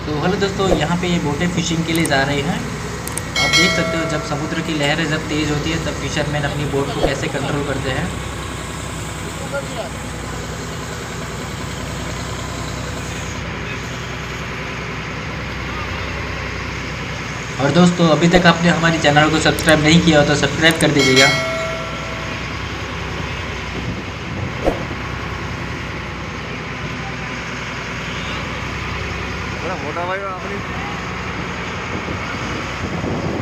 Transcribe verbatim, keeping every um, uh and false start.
तो हेलो दोस्तों, यहाँ पे ये बोटें फिशिंग के लिए जा रही हैं। आप देख सकते हो जब समुद्र की लहरें जब तेज़ होती है तब फिशरमैन अपनी बोट को कैसे कंट्रोल करते हैं। और दोस्तों, अभी तक आपने हमारे चैनल को सब्सक्राइब नहीं किया हो तो सब्सक्राइब कर दीजिएगा। मोटा भाई अपनी